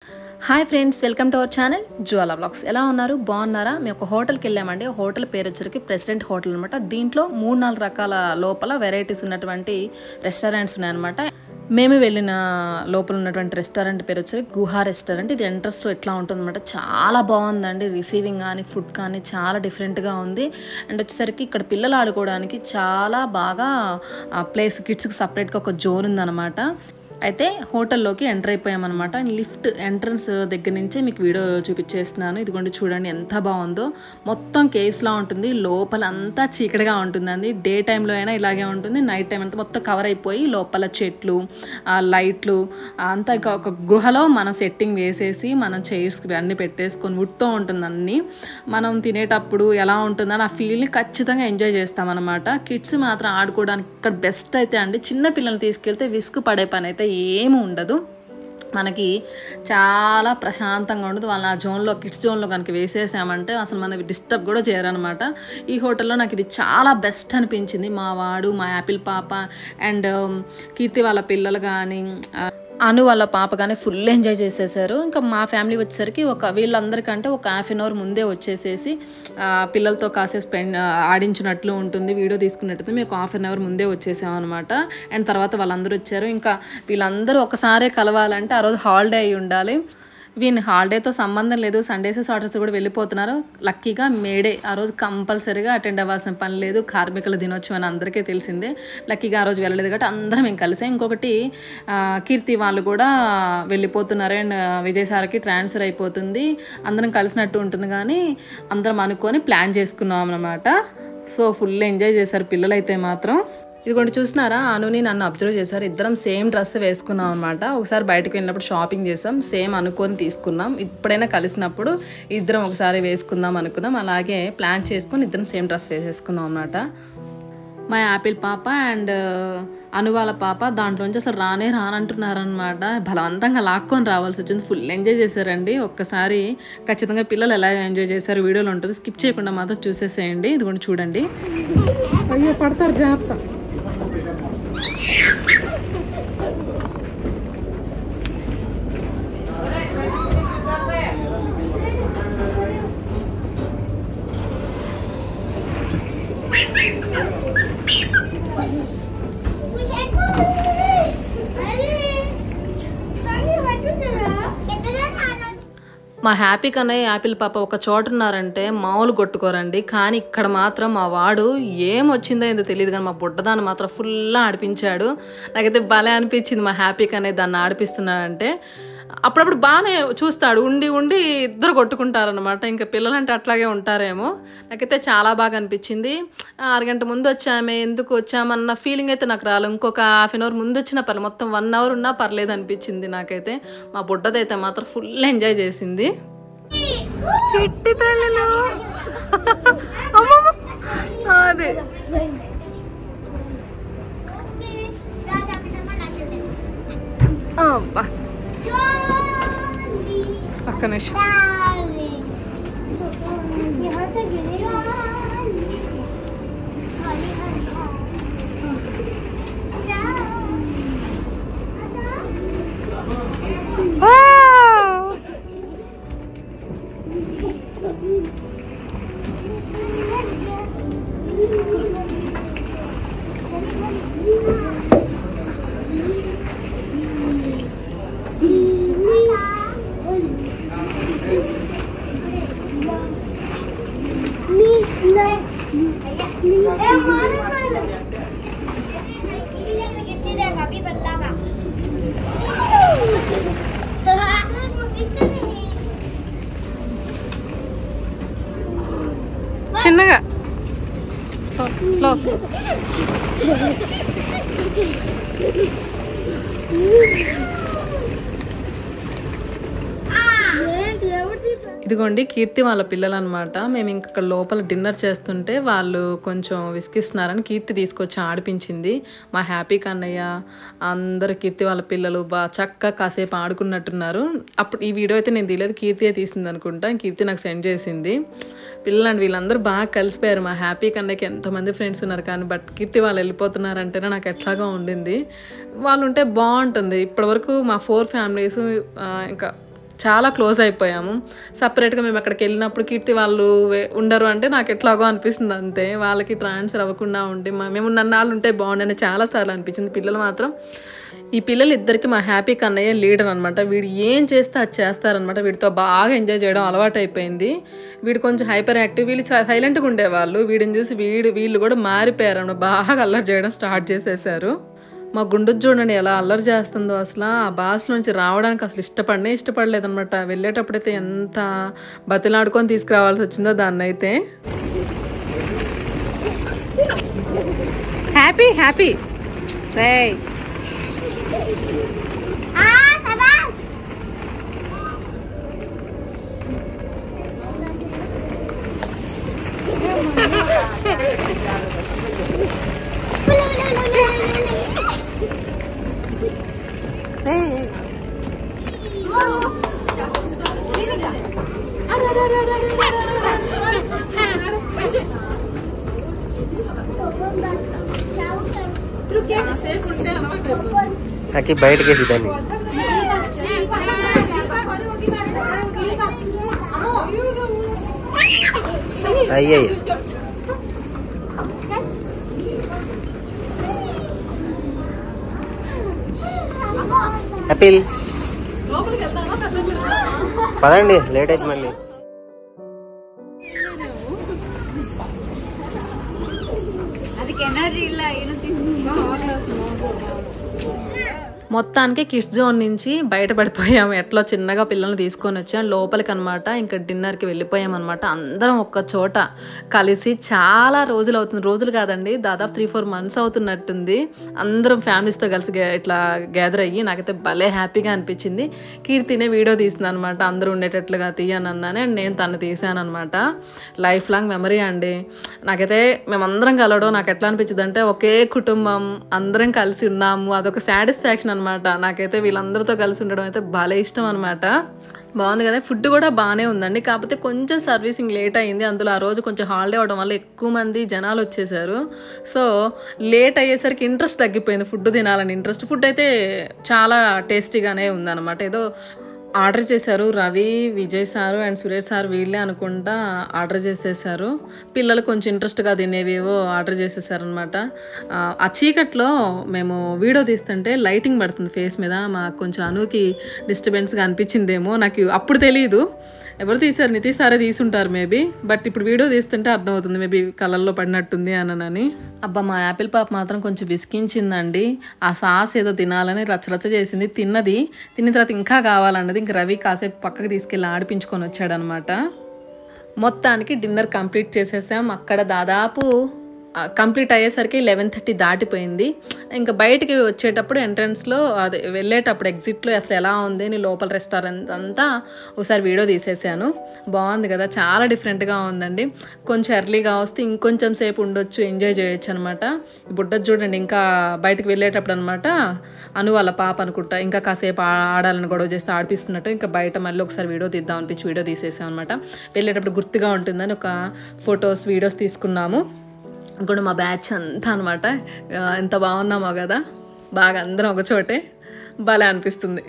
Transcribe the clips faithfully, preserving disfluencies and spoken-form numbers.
Hi friends, welcome to our channel Jwala vlogs. ఎలా ఉన్నారు? బాగున్నారా? మేము ఒక హోటల్కి వెళ్ళామండి. హోటల్ పేరు వచ్చరికి ప్రెసిడెంట్ హోటల్ అనమాట. దీంట్లో మూడు నాలుగు రకాల లోపల వెరైటీస్ ఉన్నటువంటి రెస్టారెంట్స్ ఉన్నాయన్నమాట. మేము వెళ్ళిన లోపల ఉన్నటువంటి రెస్టారెంట్ పేరు వచ్చరికి గుహా రెస్టారెంట్. ఇది ఎంట్రన్స్ ఎట్లా ఉంటుందన్నమాట, చాలా బాగుందండి. రిసీవింగ్ కానీ ఫుడ్ కానీ చాలా డిఫరెంట్గా ఉంది. అండ్ వచ్చేసరికి ఇక్కడ పిల్లలు ఆడుకోవడానికి చాలా బాగా ప్లేస్, కిడ్స్కి సపరేట్గా ఒక జోన్ ఉందన్నమాట. అయితే హోటల్లోకి ఎంటర్ అయిపోయామన్నమాట. లిఫ్ట్ ఎంట్రన్స్ దగ్గర నుంచే మీకు వీడియో చూపించేస్తున్నాను. ఇదిగోండి, చూడండి ఎంత బాగుందో. మొత్తం కేవ్స్లా ఉంటుంది, లోపల అంతా చీకటిగా ఉంటుందండి. డే టైంలో అయినా ఇలాగే ఉంటుంది, నైట్ టైం అంతా మొత్తం కవర్ అయిపోయి లోపల చెట్లు, లైట్లు అంతా ఇంకా ఒక గుహలో మనం సెట్టింగ్ వేసేసి మనం చైర్స్కి అన్నీ పెట్టేసుకొని వుడ్తో ఉంటుంది అన్నీ. మనం తినేటప్పుడు ఎలా ఉంటుందని ఆ ఫీల్ని ఖచ్చితంగా ఎంజాయ్ చేస్తామన్నమాట. కిడ్స్ మాత్రం ఆడుకోవడానికి ఇక్కడ బెస్ట్ అయితే అండి. చిన్న పిల్లల్ని తీసుకెళ్తే విసుగు పడే పని అయితే ఏమి ఉండదు. మనకి చాలా ప్రశాంతంగా ఉండదు. వాళ్ళ ఆ జోన్లో, కిడ్స్ జోన్లో కనుక వేసేసామంటే అసలు మనకి డిస్టర్బ్ కూడా చేయరనమాట. ఈ హోటల్లో నాకు ఇది చాలా బెస్ట్ అనిపించింది. మా వాడు, మా యాపిల్ పాప అండ్ కీర్తి వాళ్ళ పిల్లలు కానీ, అను వాళ్ళ పాప కానీ ఫుల్ ఎంజాయ్ చేసేసారు. ఇంకా మా ఫ్యామిలీ వచ్చేసరికి ఒక వీళ్ళందరికంటే ఒక హాఫ్ అన్ అవర్ ముందే వచ్చేసేసి పిల్లలతో కాసేపు స్పెండ్ ఆడించినట్లు ఉంటుంది, వీడియో తీసుకున్నట్టు మేము ఒక హాఫ్ అన్ అవర్ ముందే వచ్చేసాం అనమాట. అండ్ తర్వాత వాళ్ళందరూ వచ్చారు. ఇంకా వీళ్ళందరూ ఒకసారే కలవాలంటే ఆ రోజు హాలిడే అయి ఉండాలి. వీని హాలిడేతో సంబంధం లేదు, సండేస్ సాటర్డేస్ కూడా వెళ్ళిపోతున్నారు. లక్కీగా మేడే ఆ రోజు కంపల్సరీగా అటెండ్ అవ్వాల్సిన పని లేదు. కార్మికుల దినోత్సవం అని అందరికీ తెలిసిందే. లక్కీగా ఆ రోజు వెళ్ళలేదు కాబట్టి అందరం మేము కలిసాం. ఇంకొకటి కీర్తి వాళ్ళు కూడా వెళ్ళిపోతున్నారు అండ్ విజయసారికి ట్రాన్స్ఫర్ అయిపోతుంది. అందరం కలిసినట్టు ఉంటుంది కానీ అందరం అనుకొని ప్లాన్ చేసుకున్నాం అన్నమాట. సో ఫుల్ ఎంజాయ్ చేశారు పిల్లలు అయితే మాత్రం. ఇదిగోండి చూసినారా, అనుని నన్ను అబ్జర్వ్ చేశారు. ఇద్దరం సేమ్ డ్రెస్ వేసుకున్నాం అనమాట. ఒకసారి బయటకు వెళ్ళినప్పుడు షాపింగ్ చేసాం, సేమ్ అనుకొని తీసుకున్నాం. ఇప్పుడైనా కలిసినప్పుడు ఇద్దరం ఒకసారి వేసుకుందాం అనుకున్నాం. అలాగే ప్లాన్ చేసుకుని ఇద్దరం సేమ్ డ్రెస్ వేసేసుకున్నాం అనమాట. మా యాపిల్ పాప అండ్ అను వాళ్ళ పాప దాంట్లోంచి అసలు రానే రానంటున్నారనమాట. బలవంతంగా లాక్కొని రావాల్సి వచ్చింది. ఫుల్ ఎంజాయ్ చేశారండి. ఒక్కసారి ఖచ్చితంగా పిల్లలు ఎలా ఎంజాయ్ చేశారు వీడియోలో ఉంటుంది, స్కిప్ చేయకుండా మాత్రం చూసేసేయండి. ఇదిగోండి చూడండి. అయ్యో పడతారు, జాగ్రత్త. మా హ్యాపీ కన్నయ్య యాపిల్ పాప ఒక చోట ఉన్నారంటే మామూలు కొట్టుకోరండి. కానీ ఇక్కడ మాత్రం మా వాడు ఏం వచ్చిందో ఏందో తెలియదు కానీ మా బుడ్డదాన్ని మాత్రం ఫుల్ ఆడిపించాడు. నాకైతే భలే అనిపించింది మా హ్యాపీ కన్నయ్య దాన్ని ఆడిపిస్తున్నాడంటే. అప్పుడప్పుడు బాగానే చూస్తాడు, ఉండి ఉండి ఇద్దరు కొట్టుకుంటారనమాట. ఇంకా పిల్లలంటే అట్లాగే ఉంటారేమో. నాకైతే చాలా బాగా అనిపించింది. అరగంట ముందు వచ్చామే, ఎందుకు వచ్చామన్న ఫీలింగ్ అయితే నాకు రాలేదు. ఇంకొక హాఫ్ అన్ అవర్ ముందు వచ్చినా పర్లేదు, మొత్తం వన్ అవర్ ఉన్నా పర్లేదు అనిపించింది నాకైతే. మా బుడ్డదైతే మాత్రం ఫుల్ ఎంజాయ్ చేసింది. చిట్టి తల్లులు అదే అబ్బా ఒక్క నిమిషం. చిన్నగా స్లో స్లో స్లో ఇదిగోండి కీర్తి వాళ్ళ పిల్లలు అనమాట. మేము ఇంక లోపల డిన్నర్ చేస్తుంటే వాళ్ళు కొంచెం విసిగిస్తున్నారని కీర్తి తీసుకొచ్చి ఆడిపించింది. మా హ్యాపీ కన్నయ్య అందరు కీర్తి వాళ్ళ పిల్లలు బాగా చక్కగా కాసేపు ఆడుకున్నట్టున్నారు. అప్పుడు ఈ వీడియో అయితే నేను తీయలేదు, కీర్తియే తీసింది అనుకుంటా. కీర్తి నాకు సెండ్ చేసింది. పిల్లలండి వీళ్ళందరూ బాగా కలిసిపోయారు. మా హ్యాపీ కన్నయ్యకి ఎంతోమంది ఫ్రెండ్స్ ఉన్నారు కానీ బట్ కీర్తి వాళ్ళు వెళ్ళిపోతున్నారంటేనే నాకు ఎట్లాగా ఉండింది. వాళ్ళు ఉంటే బాగుంటుంది. ఇప్పటివరకు మా ఫోర్ ఫ్యామిలీస్ ఇంకా చాలా క్లోజ్ అయిపోయాము. సపరేట్గా మేము అక్కడికి వెళ్ళినప్పుడు కీర్తి వాళ్ళు ఉండరు అంటే నాకు ఎట్లాగో అనిపిస్తుంది అంతే. వాళ్ళకి ట్రాన్స్ఫర్ అవ్వకుండా ఉండి మేము నన్నాళ్ళు ఉంటే బాగుండని చాలాసార్లు అనిపించింది. పిల్లలు మాత్రం ఈ పిల్లలు ఇద్దరికి మా హ్యాపీ కన్నయ్య లీడర్ అనమాట. వీడు ఏం చేస్తే అది చేస్తారనమాట. వీడితో బాగా ఎంజాయ్ చేయడం అలవాటు అయిపోయింది. వీడు కొంచెం హైపర్ యాక్టివ్, వీళ్ళు సైలెంట్గా ఉండేవాళ్ళు. వీడిని చూసి వీడు వీళ్ళు కూడా మారిపోయారు అన్నమాట. బాగా అల్లరి చేయడం స్టార్ట్ చేసేసారు. మా గుండు చూడండి ఎలా అల్లరి చేస్తుందో. అసలు ఆ బాస్లో నుంచి రావడానికి అసలు ఇష్టపడనే ఇష్టపడలేదనమాట. వెళ్ళేటప్పుడైతే ఎంత బతిలాడుకొని తీసుకురావాల్సి వచ్చిందో దాన్ని అయితే. హ్యాపీ హ్యాపీ రే ताकि बैठ के सीधा नहीं आइए अपील पదండి లేట్ అయితే మళ్ళీ ಅದಕ್ಕೆ ಎನರ್ಜಿ ಇಲ್ಲ ಏನು ತಿಂದು మొత్తానికి కిడ్స్ జోన్ నుంచి బయటపడిపోయాము. ఎట్లా చిన్నగా పిల్లల్ని తీసుకొని వచ్చాం లోపలికి అనమాట. ఇంకా డిన్నర్కి వెళ్ళిపోయాం అనమాట. అందరం ఒక్క చోట కలిసి చాలా రోజులు అవుతుంది. రోజులు కాదండి, దాదాపు త్రీ ఫోర్ మంత్స్ అవుతున్నట్టుంది. అందరం ఫ్యామిలీస్తో కలిసి ఇట్లా గ్యాదర్ అయ్యి నాకైతే భలే హ్యాపీగా అనిపించింది. కీర్తినే వీడియో తీసింది అనమాట. అందరూ ఉండేటట్లుగా తీయనన్నానే నేను తను తీసాను అనమాట. లైఫ్ లాంగ్ మెమరీ అండి. నాకైతే మేమందరం కలవడం నాకు ఎట్లా అనిపించింది అంటే ఒకే కుటుంబం అందరం కలిసి ఉన్నాము, అదొక సాటిస్ఫాక్షన్ అనమాట. నాకైతే వీళ్ళందరితో కలిసి ఉండడం అయితే భలే ఇష్టం అనమాట. బాగుంది కదా. ఫుడ్ కూడా బాగానే ఉందండి. కాకపోతే కొంచెం సర్వీసింగ్ లేట్ అయింది. అందులో ఆ రోజు కొంచెం హాలిడే అవడం వల్ల ఎక్కువ మంది జనాలు వచ్చేసారు. సో లేట్ అయ్యేసరికి ఇంట్రెస్ట్ తగ్గిపోయింది ఫుడ్ తినాలని. ఇంట్రెస్ట్ ఫుడ్ అయితే చాలా టేస్టీగానే ఉందన్నమాట. ఏదో ఆర్డర్ చేశారు Ravi, Vijay sir and Suresh sir వీళ్ళే అనుకుంటా ఆర్డర్ చేసేసారు. పిల్లలు కొంచెం ఇంట్రెస్ట్గా తినేవేవో ఆర్డర్ చేసేసారనమాట. ఆ చీకట్లో మేము వీడియో తీస్తుంటే లైటింగ్ పడుతుంది ఫేస్ మీద. మాకు కొంచెం అనుకి డిస్టర్బెన్స్గా అనిపించిందేమో, నాకు అప్పుడు తెలియదు. ఎవరు తీశారు, నితీష్ సారే తీసుంటారు మేబీ. బట్ ఇప్పుడు వీడియో తీస్తుంటే అర్థమవుతుంది మేబీ కలర్లో పడినట్టుంది అనని. అబ్బా మా యాపిల్ పాప మాత్రం కొంచెం విసికించిందండి. ఆ సాస్ ఏదో తినాలని రచ్చరచ్చ చేసింది. తిన్నది, తిన్న తర్వాత ఇంకా కావాలన్నది. ఇంక రవి కాసేపు పక్కకి తీసుకెళ్ళి ఆడిపించుకొని వచ్చాడనమాట. మొత్తానికి డిన్నర్ కంప్లీట్ చేసేసాం. అక్కడ దాదాపు కంప్లీట్ అయ్యేసరికి లెవెన్ థర్టీ దాటిపోయింది. ఇంకా బయటికి వచ్చేటప్పుడు ఎంట్రన్స్లో అదే వెళ్ళేటప్పుడు ఎగ్జిట్లో అసలు ఎలా ఉంది అని లోపల రెస్టారెంట్ అంతా ఒకసారి వీడియో తీసేసాను. బాగుంది కదా, చాలా డిఫరెంట్గా ఉందండి. కొంచెం ఎర్లీగా వస్తే ఇంకొంచెం సేపు ఉండొచ్చు, ఎంజాయ్ చేయొచ్చు అనమాట. బుడ్డ చూడండి ఇంకా బయటకు వెళ్ళేటప్పుడు అనమాట. అను వాళ్ళ పాప అనుకుంటా ఇంకా కాసేపు ఆడాలని గొడవ చేస్తే ఆడిపిస్తున్నట్టు ఇంకా బయట మళ్ళీ ఒకసారి వీడియో తీద్దాం అనిపించి వీడియో తీసేసాం అనమాట. వెళ్ళేటప్పుడు గుర్తుగా ఉంటుందని ఒక ఫొటోస్ వీడియోస్ తీసుకున్నాము. ఇంకోటి మా బ్యాచ్ అంతా అనమాట. ఎంత బాగున్నామో కదా, బాగా అందరం ఒక చోటే భలే అనిపిస్తుంది.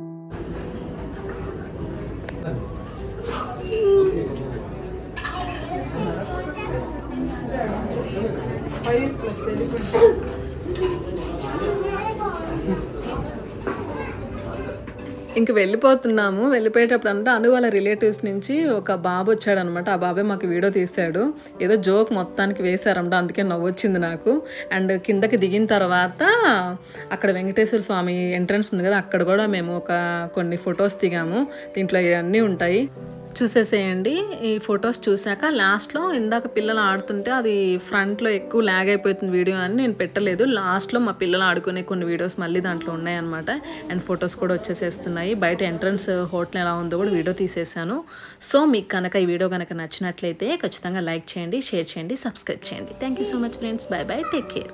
ఇంక వెళ్ళిపోతున్నాము. వెళ్ళిపోయేటప్పుడు అంతా అను వాళ్ళ రిలేటివ్స్ నుంచి ఒక బాబు వచ్చాడనమాట. ఆ బాబే మాకు వీడియో తీశాడు. ఏదో జోక్ మొత్తానికి వేశారన్నమాట, అందుకే నవ్వు వచ్చింది నాకు. అండ్ కిందకి దిగిన తర్వాత అక్కడ వెంకటేశ్వర స్వామి ఎంట్రన్స్ ఉంది కదా, అక్కడ కూడా మేము ఒక కొన్ని ఫొటోస్ దిగాము. దీంట్లో ఇవన్నీ ఉంటాయి, చూసేసేయండి. ఈ ఫొటోస్ చూసాక లాస్ట్లో ఇందాక పిల్లలు ఆడుతుంటే అది ఫ్రంట్లో ఎక్కువ ల్యాగ్ అయిపోతుంది వీడియో అని నేను పెట్టలేదు. లాస్ట్లో మా పిల్లలు ఆడుకునే కొన్ని వీడియోస్ మళ్ళీ దాంట్లో ఉన్నాయన్నమాట. అండ్ ఫొటోస్ కూడా వచ్చేసేస్తున్నాయి. బయట ఎంట్రన్స్ హోటల్ ఎలా ఉందో కూడా వీడియో తీసేసాను. సో మీకు కనుక ఈ వీడియో కనుక నచ్చినట్లయితే ఖచ్చితంగా లైక్ చేయండి, షేర్ చేయండి, సబ్స్క్రైబ్ చేయండి. Thank you so much friends. Bye bye, take care.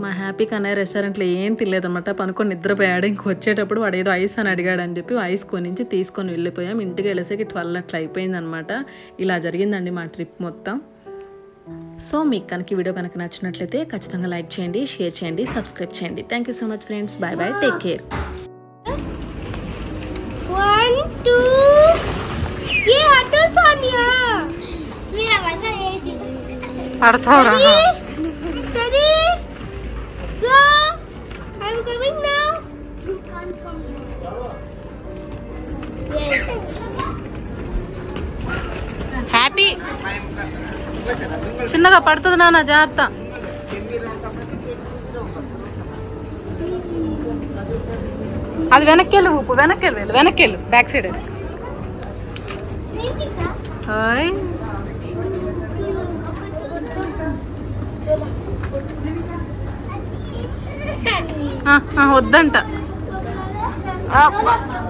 మా హ్యాపీ కన్నయ్య రెస్టారెంట్లో ఏం తినలేదన్నమాట. పనుకొని నిద్రపోయాడు. ఇంక వచ్చేటప్పుడు వాడు ఏదో ఐస్ అని అడిగాడు అని చెప్పి ఐస్ కొనించి తీసుకొని వెళ్ళిపోయాం. ఇంటికి వెళ్ళేసరికి ట్వెల్వ్ అట్లా అయిపోయిందనమాట. ఇలా జరిగిందండి మా ట్రిప్ మొత్తం. సో మీకు కనుక ఈ వీడియో కనుక నచ్చినట్లయితే ఖచ్చితంగా లైక్ చేయండి, షేర్ చేయండి, సబ్స్క్రైబ్ చేయండి. Thank you so much friends. Bye bye, take care. One, two. ये हटो सोनिया. मेरा वाला ये. పడతావురా. Steady. Go. I'm coming now. You can't come now. Yes. Happy చిన్నగా పడుతుంది నాన్న, జాగ్రత్త. అది వెనక్కి వెళ్ళు, ఊపు వెనక్కి వెళ్ళు, వెనక్కి వెళ్ళు, బ్యాక్ సైడ్. హాయ్ వద్దంట.